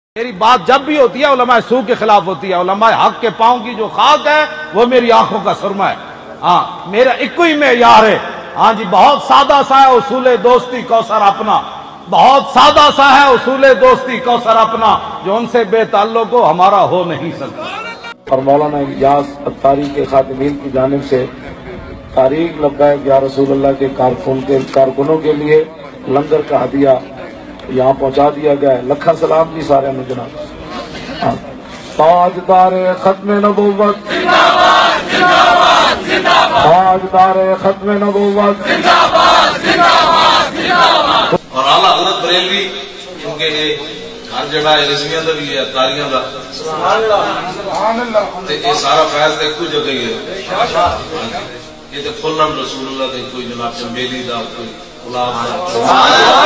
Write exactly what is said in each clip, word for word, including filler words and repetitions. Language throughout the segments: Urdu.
میری بات جب بھی ہوتی ہے علماء سو کے خلاف ہوتی ہے. علماء حق کے پاؤں کی جو خاک ہے وہ میری آنکھوں کا سرما ہے. ہاں میرا ایک ہی معیار ہے. ہاں جی بہت سادہ سا ہے اصول دوستی کوثر اپنا, بہت سادہ سا ہے اصول دوستی کوثر اپنا, جو ان سے بے تعلق ہو ہمارا ہو نہیں سکتا. اور مولانا الیاس اتاری کے خاتمین کی جانب سے تاریخ لبیک یا رسول اللہ کے کارکن کے کارکنوں کے لیے لنگر کا ہدیہ یہاں پہنچا دیا گیا ہے. لکھا سلام جی سارے میں جناب. تاجدار ختم نبوت تاجدار ختم نبوت اور اعلیٰ حضرت بریلوی کیونکہ ہر جگہ رسمیاں دا بھی ہے تاریاں دا تے یہ سارا فیض تے کوئی جگہ ہی ہے. یہ تے کھلن رسول اللہ دے کوئی جناب چمبیلی دا کوئی غلام دا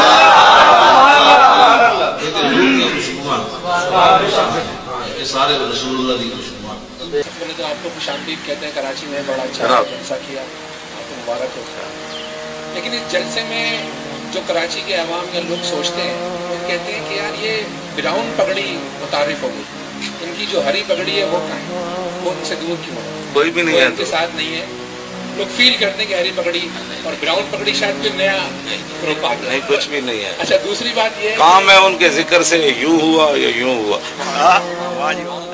یہ تے روح کی خوشبوان یہ سارے رسول اللہ دی خوشبوان. تو آپ کو خوش آمدید کہتے ہیں کراچی میں, بڑا اچھا جلسہ کیا, آپ کو مبارک ہو. لیکن اس جلسے میں جو کراچی کے عوام یا لوگ سوچتے ہیں وہ کہتے ہیں کہ یار یہ براؤن پگڑی متعارف ہو گئی, ان کی جو ہری پگڑی ہے وہ کہاں ہے, وہ ان سے دور کیوں ہے, کوئی بھی نہیں ہے ان کے ساتھ نہیں ہے. لوگ فیل کرتے ہیں کہ ہری پگڑی اور براؤن پگڑی شاید کوئی نیا گروپ آ گیا. نہیں, کچھ بھی نہیں ہے. اچھا دوسری بات یہ کام ہے ان کے ذکر سے یوں ہوا یا یوں ہوا.